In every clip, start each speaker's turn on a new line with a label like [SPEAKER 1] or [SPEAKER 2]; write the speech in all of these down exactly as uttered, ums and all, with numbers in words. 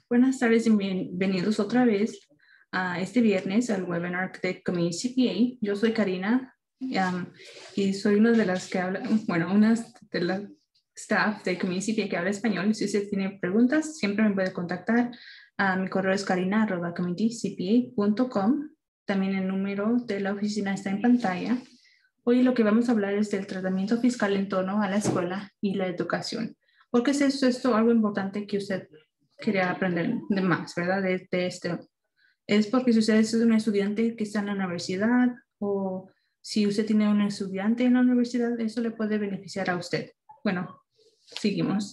[SPEAKER 1] Buenas tardes y bienvenidos otra vez a este viernes al webinar de Community C P A. Yo soy Karina um, y soy una de las que habla, bueno, una de las staff de Community C P A que habla español. Si usted tiene preguntas, siempre me puede contactar. Uh, mi correo es karina arroba community c p a punto com. También el número de la oficina está en pantalla. Hoy lo que vamos a hablar es del tratamiento fiscal en torno a la escuela y la educación. ¿Por qué es esto, esto algo importante que usted quería aprender de más, verdad? De, de este. Es porque si usted es un estudiante que está en la universidad o si usted tiene un estudiante en la universidad, eso le puede beneficiar a usted. Bueno, seguimos.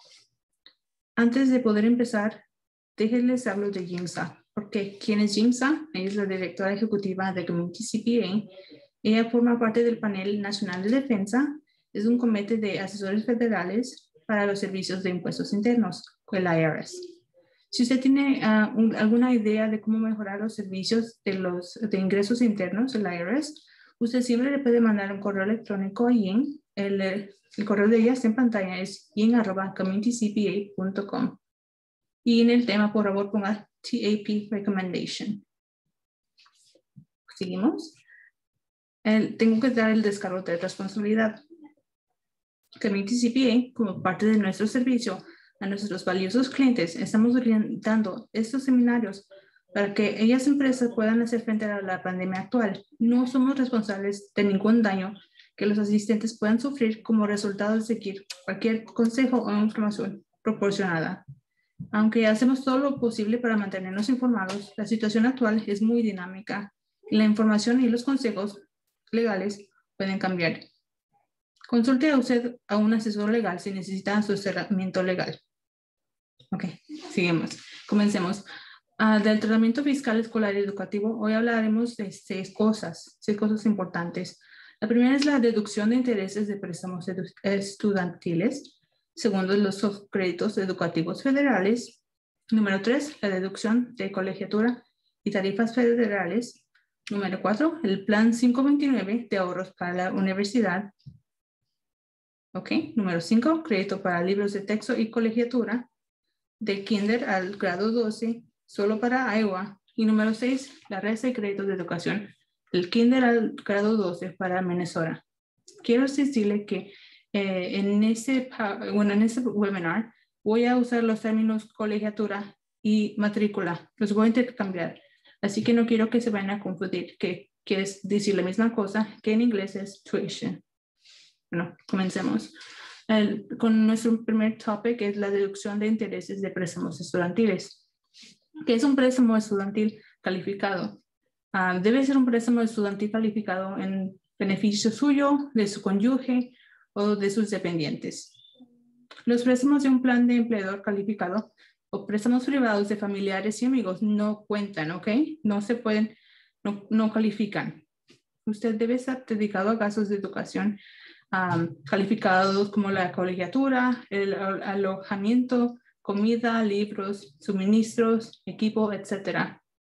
[SPEAKER 1] Antes de poder empezar, déjenles hablo de Jimsa. Porque ¿quién es Jimsa? Ella es la directora ejecutiva de Community C P A. Ella forma parte del Panel Nacional de Defensa. Es un comité de asesores federales para los servicios de impuestos internos, el I R S. Si usted tiene uh, un, alguna idea de cómo mejorar los servicios de, los, de ingresos internos, el I R S, usted siempre le puede mandar un correo electrónico a Yin. El, el correo de ella está en pantalla, es yin arroba community c p a punto com. Y en el tema, por favor, ponga T A P Recommendation. Seguimos. El, tengo que dar el descargo de responsabilidad. Community C P A, como parte de nuestro servicio a nuestros valiosos clientes, estamos orientando estos seminarios para que ellas empresas puedan hacer frente a la pandemia actual. No somos responsables de ningún daño que los asistentes puedan sufrir como resultado de seguir cualquier consejo o información proporcionada. Aunque hacemos todo lo posible para mantenernos informados, la situación actual es muy dinámica y la información y los consejos legales pueden cambiar. Consulte a usted a un asesor legal si necesita asesoramiento legal. Ok, seguimos. Comencemos. Uh, del tratamiento fiscal escolar y educativo, hoy hablaremos de seis cosas, seis cosas importantes. La primera es la deducción de intereses de préstamos estudiantiles. Segundo, los créditos educativos federales. Número tres, la deducción de colegiatura y tarifas federales. Número cuatro, el plan quinientos veintinueve de ahorros para la universidad. Ok, número cinco, crédito para libros de texto y colegiatura de kinder al grado doce, solo para Iowa. Y número seis, la resta de créditos de educación del kinder al grado doce para Minnesota. Quiero decirle que eh, en, este, bueno, en este webinar voy a usar los términos colegiatura y matrícula. Los voy a intercambiar. Así que no quiero que se vayan a confundir, que, que es decir la misma cosa que en inglés es tuition. Bueno, comencemos. El, con nuestro primer topic es la deducción de intereses de préstamos estudiantiles. ¿Qué es un préstamo estudiantil calificado? Uh, debe ser un préstamo estudiantil calificado en beneficio suyo, de su cónyuge o de sus dependientes. Los préstamos de un plan de empleador calificado o préstamos privados de familiares y amigos no cuentan, ¿ok? No se pueden, no, no califican. Usted debe estar dedicado a gastos de educación Um, calificados como la colegiatura, el alojamiento, comida, libros, suministros, equipo, etcétera.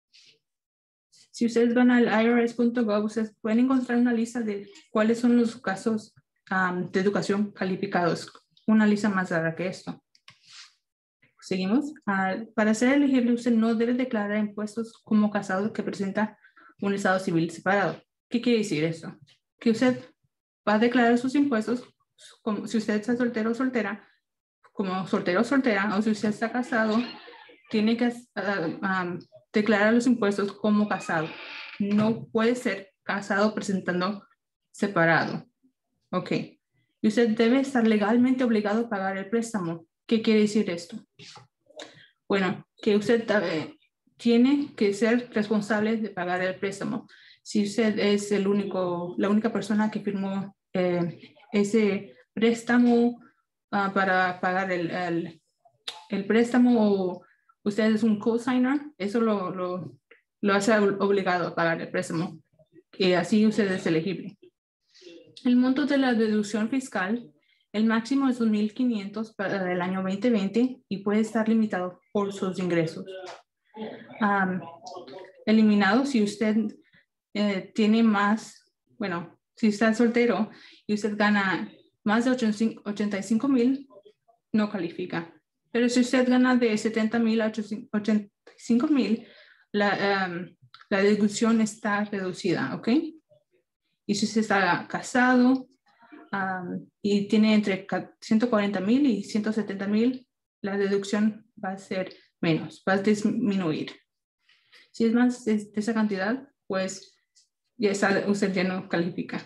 [SPEAKER 1] Si ustedes van al I R S punto gov, ustedes pueden encontrar una lista de cuáles son los casos um, de educación calificados. Una lista más larga que esto. Seguimos. Uh, para ser elegible, usted no debe declarar impuestos como casado que presenta un estado civil separado. ¿Qué quiere decir eso? Que usted va a declarar sus impuestos como si usted está soltero o soltera, como soltero o soltera, o si usted está casado, tiene que uh, um, declarar los impuestos como casado. No puede ser casado presentando separado. Ok. Y usted debe estar legalmente obligado a pagar el préstamo. ¿Qué quiere decir esto? Bueno, que usted uh, tiene que ser responsable de pagar el préstamo. Si usted es el único, la única persona que firmó eh, ese préstamo uh, para pagar el, el, el préstamo, o usted es un co-signer, eso lo, lo, lo hace obligado a pagar el préstamo. Y así usted es elegible. El monto de la deducción fiscal, el máximo es dos mil quinientos para el año veinte veinte y puede estar limitado por sus ingresos. Um, eliminado si usted Eh, tiene más, bueno, si está soltero y usted gana más de ochenta y cinco mil, no califica. Pero si usted gana de setenta mil a ochenta y cinco mil, la, um, la deducción está reducida, ¿ok? Y si usted está casado um, y tiene entre ciento cuarenta mil y ciento setenta mil, la deducción va a ser menos, va a disminuir. Si es más de, de esa cantidad, pues ya está, usted ya no califica.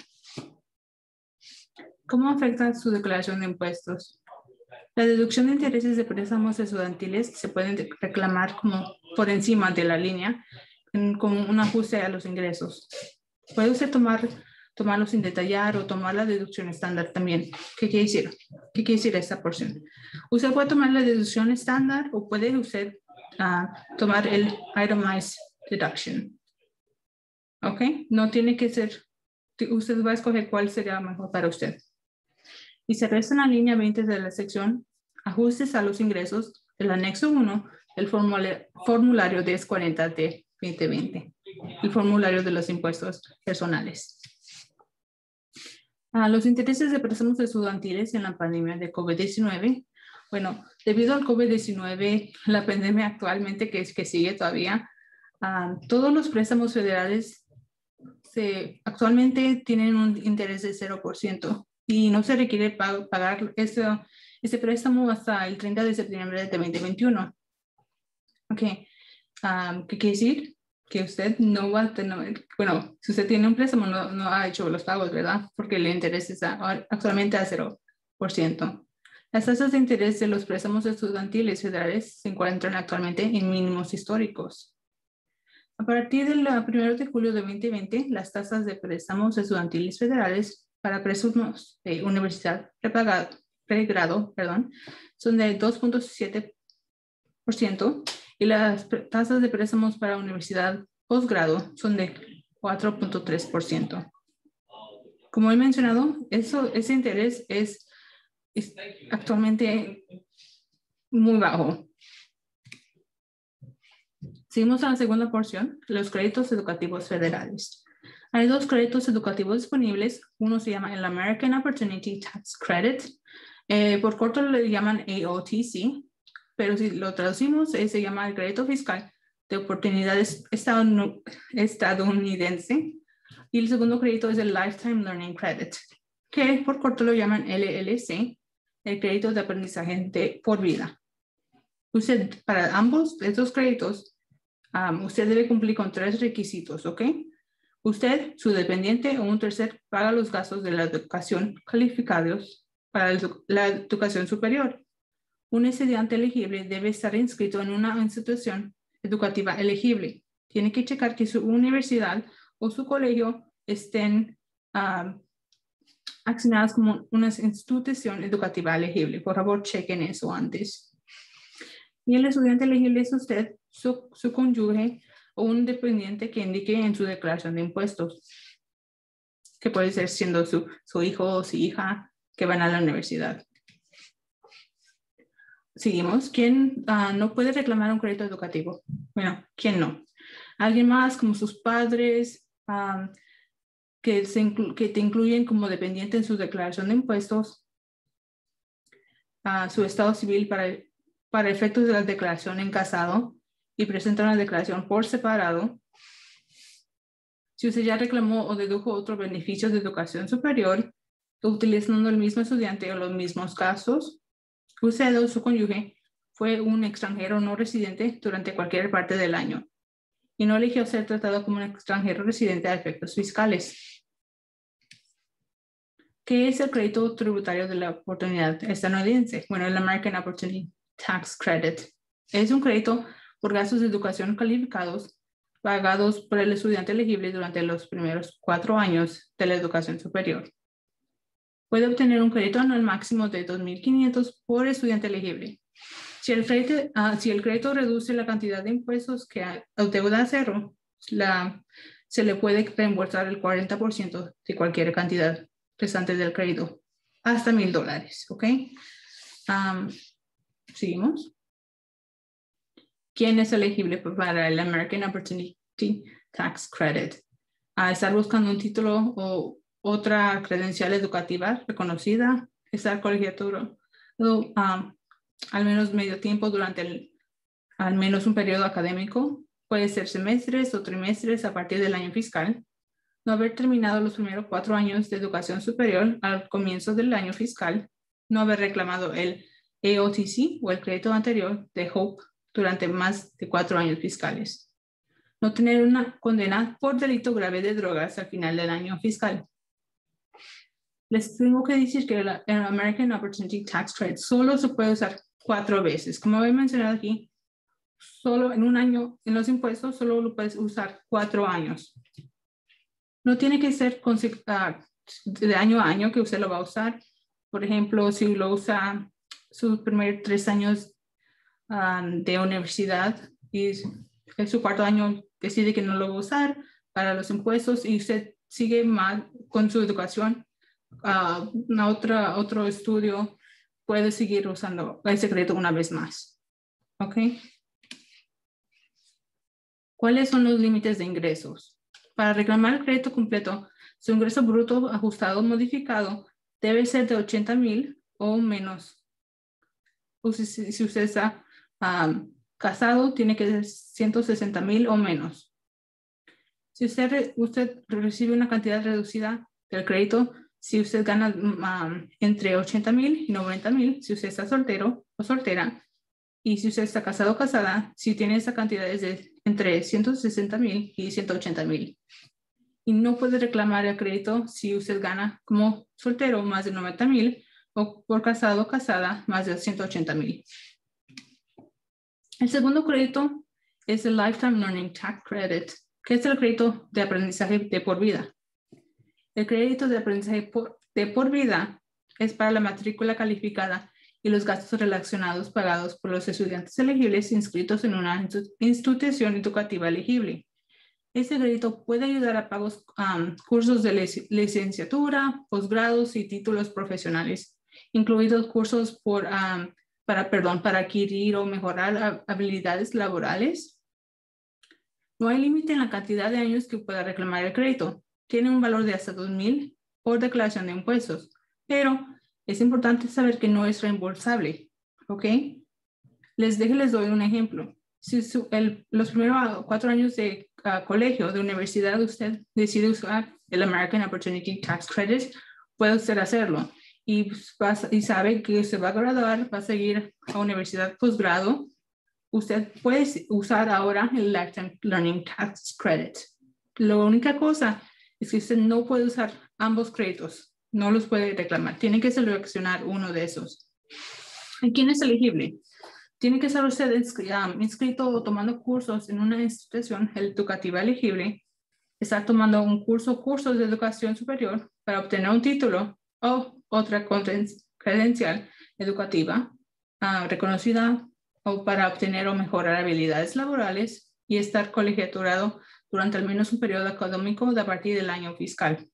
[SPEAKER 1] ¿Cómo afecta su declaración de impuestos? La deducción de intereses de préstamos estudiantiles se pueden reclamar como por encima de la línea, en, como un ajuste a los ingresos. Puede usted tomar, tomarlo sin detallar o tomar la deducción estándar también. ¿Qué quiere decir? ¿Qué quiere decir esta porción? Usted puede tomar la deducción estándar o puede usted uh, tomar el itemized deduction. ¿Ok? No tiene que ser, usted va a escoger cuál sería mejor para usted. Y se resta en la línea veinte de la sección Ajustes a los ingresos del anexo uno del formulario diez cuarenta de veinte veinte, el formulario de los impuestos personales. Ah, los intereses de préstamos estudiantiles en la pandemia de COVID diecinueve. Bueno, debido al COVID diecinueve, la pandemia actualmente que, que sigue todavía, ah, todos los préstamos federales se, actualmente tienen un interés de cero por ciento. Y no se requiere pagar ese, ese préstamo hasta el treinta de septiembre de veinte veintiuno. Ok, um, ¿qué quiere decir? Que usted no va a tener, bueno, si usted tiene un préstamo no, no ha hecho los pagos, ¿verdad? Porque el interés está actualmente a cero por ciento. Las tasas de interés de los préstamos estudiantiles federales se encuentran actualmente en mínimos históricos. A partir del primero de julio de veinte veinte, las tasas de préstamos estudiantiles federales para préstamos de universidad prepagado, pregrado perdón, son de dos punto siete por ciento y las tasas de préstamos para universidad posgrado son de cuatro punto tres por ciento. Como he mencionado, eso, ese interés es, es actualmente muy bajo. Seguimos a la segunda porción, los créditos educativos federales. Hay dos créditos educativos disponibles. Uno se llama el American Opportunity Tax Credit. Eh, por corto le llaman A O T C, pero si lo traducimos, eh, se llama el crédito fiscal de oportunidades estadounidense. Y el segundo crédito es el Lifetime Learning Credit, que por corto lo llaman L L C, el crédito de aprendizaje de por vida. Usted, para ambos estos créditos, um, usted debe cumplir con tres requisitos, ¿ok? Usted, su dependiente o un tercer paga los gastos de la educación calificados para la educación superior. Un estudiante elegible debe estar inscrito en una institución educativa elegible. Tiene que checar que su universidad o su colegio estén uh, asignadas como una institución educativa elegible. Por favor, chequen eso antes. Y el estudiante elegible es usted, su, su cónyuge, o un dependiente que indique en su declaración de impuestos, que puede ser siendo su, su hijo o su hija que van a la universidad. Seguimos. ¿Quién uh, no puede reclamar un crédito educativo? Bueno, ¿quién no? Alguien más, como sus padres, um, que, se que te incluyen como dependiente en su declaración de impuestos, uh, su estado civil para, para efectos de la declaración en casado, y presenta una declaración por separado. Si usted ya reclamó o dedujo otro beneficio de educación superior, utilizando el mismo estudiante o los mismos casos, usted o su cónyuge fue un extranjero no residente durante cualquier parte del año y no eligió ser tratado como un extranjero residente a efectos fiscales. ¿Qué es el crédito tributario de la oportunidad estadounidense? Bueno, el American Opportunity Tax Credit. Es un crédito por gastos de educación calificados pagados por el estudiante elegible durante los primeros cuatro años de la educación superior. Puede obtener un crédito anual máximo de dos mil quinientos por estudiante elegible. Si el, crédito, uh, si el crédito reduce la cantidad de impuestos que adeuda a cero, la, se le puede reembolsar el cuarenta por ciento de cualquier cantidad restante del crédito, hasta mil dólares, ¿ok? Um, Seguimos. ¿Quién es elegible para el American Opportunity Tax Credit? A estar buscando un título o otra credencial educativa reconocida, estar colegiado um, al menos medio tiempo durante el, al menos un periodo académico, puede ser semestres o trimestres a partir del año fiscal, no haber terminado los primeros cuatro años de educación superior al comienzo del año fiscal, no haber reclamado el A O T C o el crédito anterior de HOPE durante más de cuatro años fiscales, no tener una condena por delito grave de drogas al final del año fiscal. Les tengo que decir que el American Opportunity Tax Credit solo se puede usar cuatro veces. Como he mencionado aquí, solo en un año, en los impuestos, solo lo puedes usar cuatro años. No tiene que ser de año a año que usted lo va a usar. Por ejemplo, si lo usa sus primeros tres años um, de universidad y en su cuarto año decide que no lo va a usar para los impuestos y usted sigue mal con su educación, uh, una otra, otro estudio puede seguir usando ese crédito una vez más. ¿Ok? ¿Cuáles son los límites de ingresos? Para reclamar el crédito completo, su ingreso bruto ajustado o modificado debe ser de ochenta mil o menos. O si, si usted está um, casado, tiene que ser ciento sesenta mil o menos. Si usted, usted recibe una cantidad reducida del crédito, si usted gana um, entre ochenta mil y noventa mil, si usted está soltero o soltera, y si usted está casado o casada, si tiene esa cantidad es de entre ciento sesenta mil y ciento ochenta mil. Y no puede reclamar el crédito si usted gana como soltero más de noventa mil o por casado o casada más de ciento ochenta mil. El segundo crédito es el Lifetime Learning Tax Credit, que es el crédito de aprendizaje de por vida. El crédito de aprendizaje por, de por vida es para la matrícula calificada y los gastos relacionados pagados por los estudiantes elegibles inscritos en una institución educativa elegible. Este crédito puede ayudar a pagos um, cursos de licenciatura, posgrados y títulos profesionales, incluidos cursos por, um, para, perdón, para adquirir o mejorar habilidades laborales. No hay límite en la cantidad de años que pueda reclamar el crédito. Tiene un valor de hasta dos mil por declaración de impuestos, pero es importante saber que no es reembolsable, ¿ok? Les, dejo, les doy un ejemplo. Si su, el, los primeros cuatro años de uh, colegio, de universidad, usted decide usar el American Opportunity Tax Credit, puede usted hacerlo. Y, va, y sabe que usted va a graduar, va a seguir a universidad posgrado, usted puede usar ahora el Lifetime Learning Tax Credit. La única cosa es que usted no puede usar ambos créditos, no los puede reclamar. Tiene que seleccionar uno de esos. ¿Y quién es elegible? Tiene que ser usted inscrito o tomando cursos en una institución educativa elegible, estar tomando un curso o cursos de educación superior para obtener un título o otra credencial educativa uh, reconocida o para obtener o mejorar habilidades laborales y estar colegiaturado durante al menos un periodo académico de a partir del año fiscal.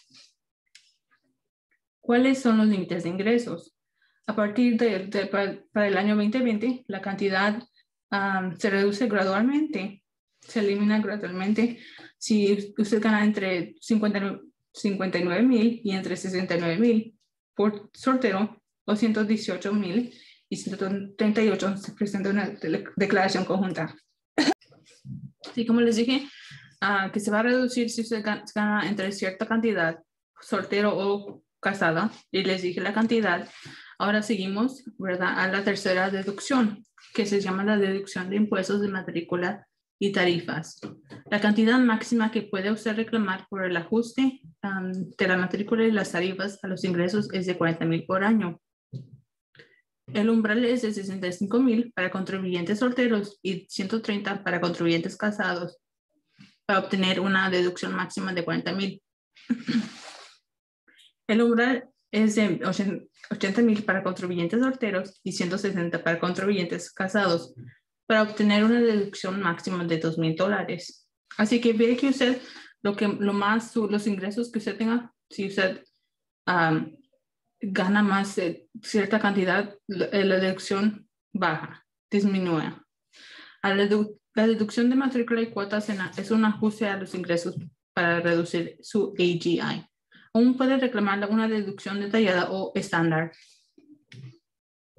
[SPEAKER 1] ¿Cuáles son los límites de ingresos? A partir de, de para, para el año veinte veinte, la cantidad um, se reduce gradualmente, se elimina gradualmente. Si usted gana entre cincuenta, cincuenta y nueve mil y entre sesenta y nueve mil por soltero, o ciento dieciocho mil y ciento treinta y ocho, se presenta una de declaración conjunta. Sí, como les dije, uh, que se va a reducir si usted gana, gana entre cierta cantidad, soltero o casada, y les dije la cantidad. Ahora seguimos, ¿verdad?, a la tercera deducción, que se llama la deducción de impuestos de matrícula y tarifas. La cantidad máxima que puede usted reclamar por el ajuste um, de la matrícula y las tarifas a los ingresos es de cuarenta mil por año. El umbral es de sesenta y cinco mil para contribuyentes solteros y ciento treinta para contribuyentes casados, para obtener una deducción máxima de cuarenta mil. El umbral es de ochenta mil para contribuyentes solteros y ciento sesenta para contribuyentes casados, para obtener una deducción máxima de dos mil dólares. Así que ve que usted, lo, que, lo más, los ingresos que usted tenga, si usted um, gana más de cierta cantidad, la, la deducción baja, disminuye. A la, dedu la deducción de matrícula y cuotas en, es un ajuste a los ingresos para reducir su A G I. Aún puede reclamar una deducción detallada o estándar.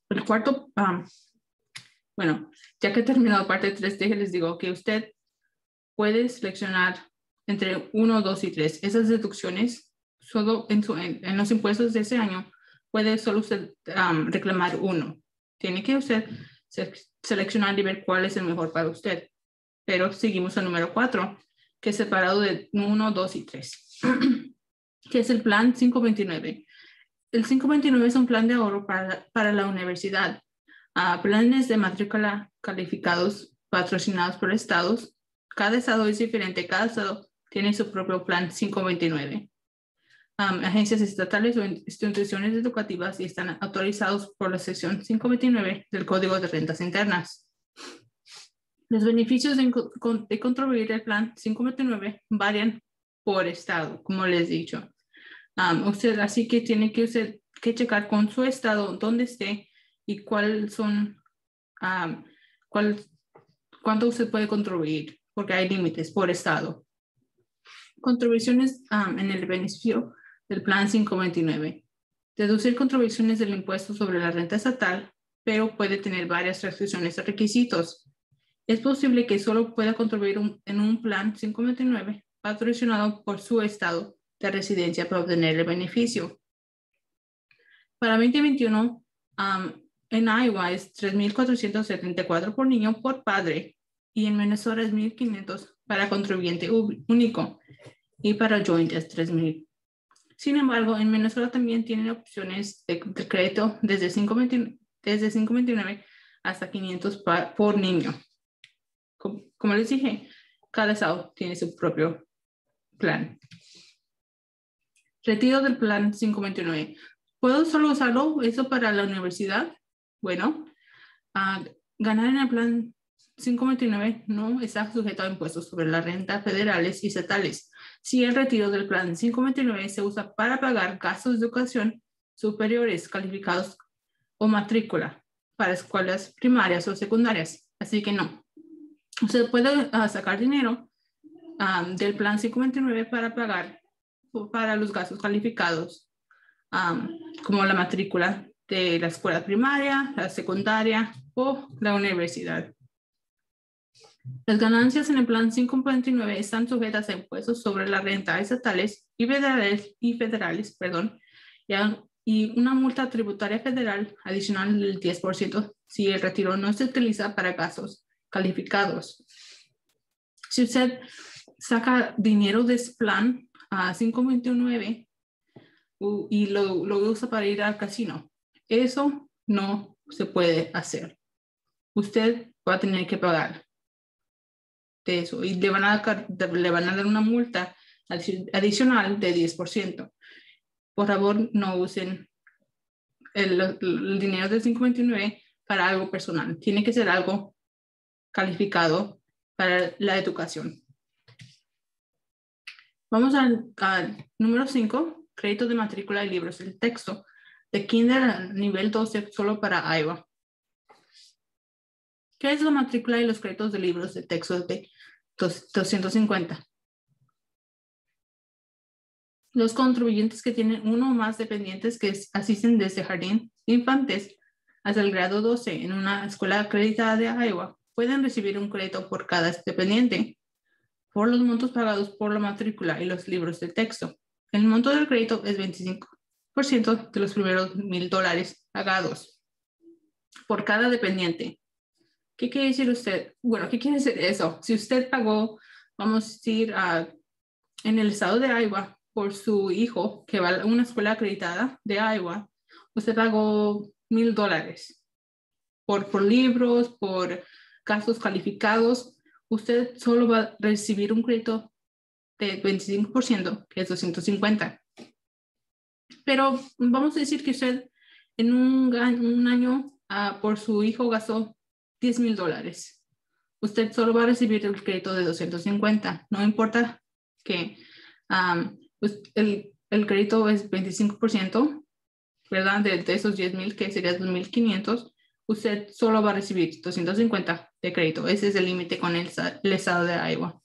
[SPEAKER 1] El cuarto, um, bueno, ya que he terminado parte tres, les digo que usted puede seleccionar entre uno, dos y tres. Esas deducciones, solo en, su, en, en los impuestos de ese año, puede solo usted um, reclamar uno. Tiene que usted se, seleccionar y ver cuál es el mejor para usted. Pero seguimos al número cuatro, que es separado de uno, dos y tres, que es el plan quinientos veintinueve. El quinientos veintinueve es un plan de ahorro para, para la universidad. Uh, planes de matrícula calificados patrocinados por estados. Cada estado es diferente. Cada estado tiene su propio plan quinientos veintinueve. Um, agencias estatales o instituciones educativas y están autorizados por la sección quinientos veintinueve del Código de Rentas Internas. Los beneficios de, de contribuir al plan quinientos veintinueve varían por estado, como les he dicho. Um, usted así que tiene que, usted, que checar con su estado dónde esté y cuáles son, um, cuál, cuánto usted puede contribuir, porque hay límites por estado. Contribuciones um, en el beneficio del plan quinientos veintinueve. Deducir contribuciones del impuesto sobre la renta estatal, pero puede tener varias restricciones o requisitos. Es posible que solo pueda contribuir un, en un plan quinientos veintinueve patrocinado por su estado de residencia para obtener el beneficio. Para veinte veintiuno, um, en Iowa es tres mil cuatrocientos setenta y cuatro por niño por padre y en Minnesota es mil quinientos para contribuyente único y para joint es tres mil. Sin embargo, en Minnesota también tienen opciones de, de crédito desde quinientos veintinueve hasta quinientos pa, por niño. Como, como les dije, cada estado tiene su propio plan. Retiro del plan quinientos veintinueve. ¿Puedo solo usarlo eso para la universidad? Bueno, uh, ganar en el plan quinientos veintinueve no está sujeto a impuestos sobre la renta federales y estatales. Si el retiro del plan quinientos veintinueve se usa para pagar gastos de educación superiores calificados o matrícula para escuelas primarias o secundarias. Así que no. Usted puede uh, sacar dinero um, del plan quinientos veintinueve para pagar para los gastos calificados, um, como la matrícula de la escuela primaria, la secundaria o la universidad. Las ganancias en el plan quinientos veintinueve están sujetas a impuestos sobre la renta estatales y federales, y federales perdón, y una multa tributaria federal adicional del diez por ciento si el retiro no se utiliza para gastos calificados. Si usted saca dinero de ese plan a quinientos veintinueve uh, y lo, lo usa para ir al casino, eso no se puede hacer. Usted va a tener que pagar de eso y le van a, le van a dar una multa adicional de diez por ciento. Por favor, no usen el, el dinero del quinientos veintinueve para algo personal. Tiene que ser algo calificado para la educación. Vamos al, al número cinco, crédito de matrícula de libros de texto de kinder a nivel doce solo para Iowa. ¿Qué es la matrícula y los créditos de libros de texto de doscientos cincuenta? Los contribuyentes que tienen uno o más dependientes que asisten desde jardín de infantes hasta el grado doce en una escuela acreditada de Iowa pueden recibir un crédito por cada dependiente por los montos pagados por la matrícula y los libros de texto. El monto del crédito es veinticinco por ciento de los primeros mil dólares pagados por cada dependiente. ¿Qué quiere decir usted? Bueno, ¿qué quiere decir eso? Si usted pagó, vamos a decir, uh, en el estado de Iowa por su hijo que va a una escuela acreditada de Iowa, usted pagó mil dólares por, por libros, por gastos calificados. Usted solo va a recibir un crédito de veinticinco por ciento, que es doscientos cincuenta. Pero vamos a decir que usted en un, un año uh, por su hijo gastó diez mil dólares. Usted solo va a recibir el crédito de doscientos cincuenta. No importa que um, pues el, el crédito es veinticinco por ciento, ¿verdad? De, de esos diez mil, que sería dos mil quinientos. Usted solo va a recibir doscientos cincuenta de crédito. Ese es el límite con el, el estado de Iowa.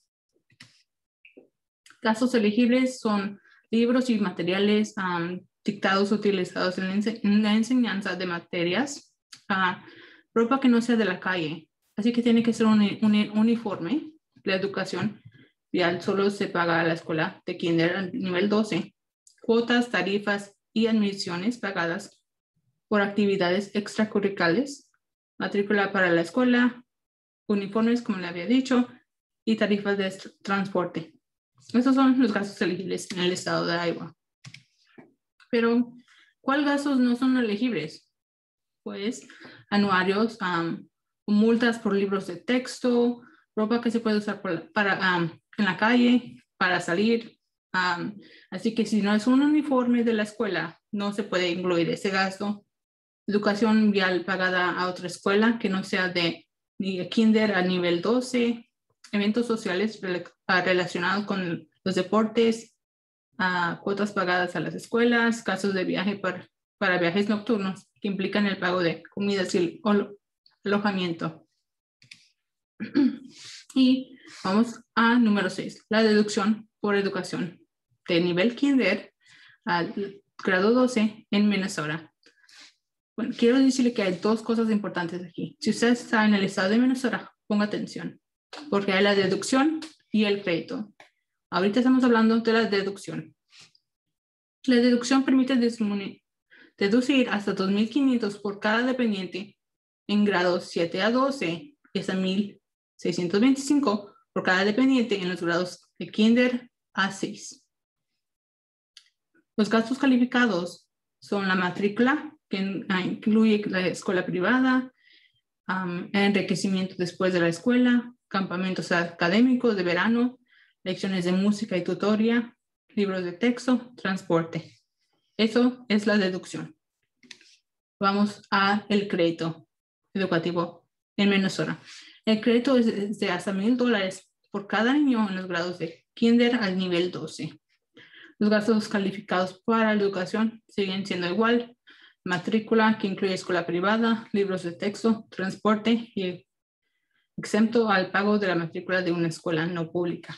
[SPEAKER 1] Gastos elegibles son libros y materiales um, dictados utilizados en la, ense en la enseñanza de materias Uh, ropa que no sea de la calle. Así que tiene que ser un, un uniforme. La educación vial solo se paga a la escuela de kinder al nivel doce. Cuotas, tarifas y admisiones pagadas por actividades extracurriculares. Matrícula para la escuela, uniformes, como le había dicho, y tarifas de transporte. Esos son los gastos elegibles en el estado de Iowa. Pero, ¿cuáles gastos no son elegibles? Pues, anuarios, um, multas por libros de texto, ropa que se puede usar por, para, um, en la calle, para salir. Um, así que si no es un uniforme de la escuela, no se puede incluir ese gasto. Educación vial pagada a otra escuela que no sea de ni de kinder a nivel doce, eventos sociales relacionados con los deportes, uh, cuotas pagadas a las escuelas, casos de viaje para, para viajes nocturnos que implican el pago de comidas y alojamiento. Y vamos a número seis, la deducción por educación de nivel kinder al grado doce en Minnesota. Bueno, quiero decirle que hay dos cosas importantes aquí. Si usted está en el estado de Minnesota, ponga atención, porque hay la deducción y el crédito. Ahorita estamos hablando de la deducción. La deducción permite deducir hasta dos mil quinientos por cada dependiente en grados siete a doce y hasta mil seiscientos veinticinco por cada dependiente en los grados de kinder a seis. Los gastos calificados son la matrícula, que incluye la escuela privada, um, enriquecimiento después de la escuela, campamentos académicos de verano, lecciones de música y tutoría, libros de texto, transporte. Eso es la deducción. Vamos a el crédito educativo en Minnesota. El crédito es de hasta mil dólares por cada niño en los grados de kinder al nivel doce. Los gastos calificados para la educación siguen siendo igual. Matrícula, que incluye escuela privada, libros de texto, transporte y exento al pago de la matrícula de una escuela no pública.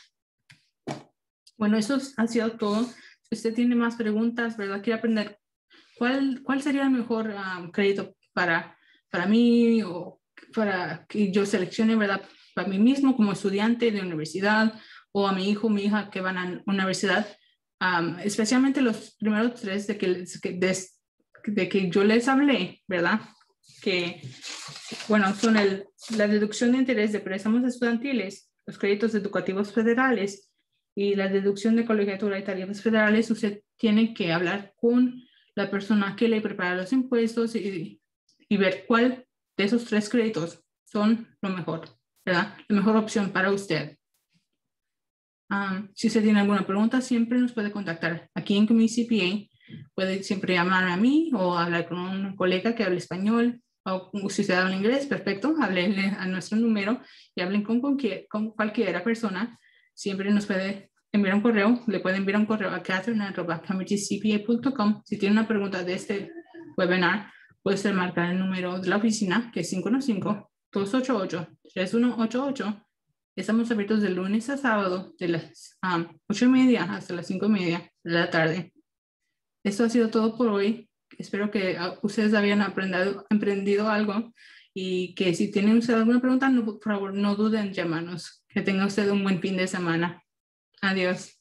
[SPEAKER 1] Bueno, eso ha sido todo. Si usted tiene más preguntas, ¿verdad? Quiere aprender cuál, cuál sería el mejor um, crédito para, para mí o para que yo seleccione, ¿verdad? Para mí mismo como estudiante de universidad o a mi hijo o mi hija que van a una universidad. Um, especialmente los primeros tres de que, de, de que yo les hablé, ¿verdad? Que, bueno, son el, la deducción de interés de préstamos estudiantiles, los créditos educativos federales y la deducción de colegiatura y tarifas federales. Usted tiene que hablar con la persona que le prepara los impuestos y, y ver cuál de esos tres créditos son lo mejor, ¿verdad? La mejor opción para usted. Um, si usted tiene alguna pregunta, siempre nos puede contactar. Aquí en Community C P A puede siempre llamarme a mí o hablar con un colega que hable español, o si usted habla inglés, perfecto, háblenle a nuestro número y hablen con, cualquier, con cualquiera persona. Siempre nos puede enviar un correo, le puede enviar un correo a catherine arroba community c p a punto com. Si tiene una pregunta de este webinar, puede ser marcar el número de la oficina, que es cinco uno cinco, dos ocho ocho, tres uno ocho ocho. Estamos abiertos de lunes a sábado de las um, ocho y media hasta las cinco y media de la tarde. Esto ha sido todo por hoy. Espero que uh, ustedes hayan aprendido, aprendido algo y que si tienen usted alguna pregunta, no, por favor, no duden en llamarnos. Que tenga usted un buen fin de semana. Adiós.